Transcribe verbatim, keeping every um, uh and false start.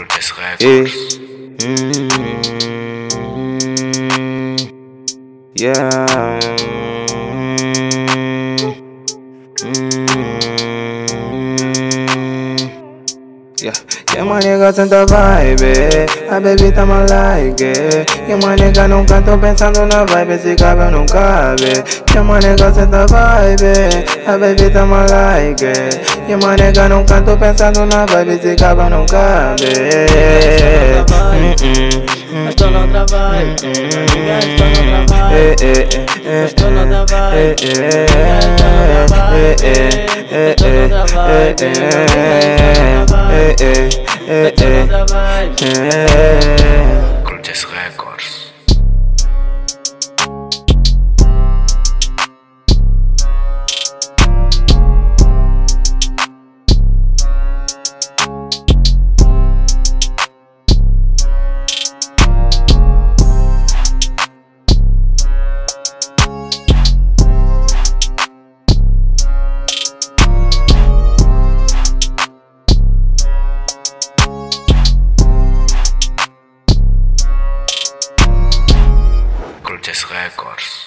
Cortes Records. Mm, yeah. Mm, yeah. Yeah, my nigga senta vibe, a baby tá mal like. Yeah, my nigga nunca tô pensando na vibe, se cabe ou não cabe. Yeah, my nigga senta vibe, a baby tá mal like. Yeah, my nigga nunca tô pensando na vibe, se cabe ou não cabe. Estou noutra vibe, nigga, estou noutra vibe. Estou noutra vibe, nigga, estou noutra vibe. Estou noutra vibe. Cortes Records. Cortes Records.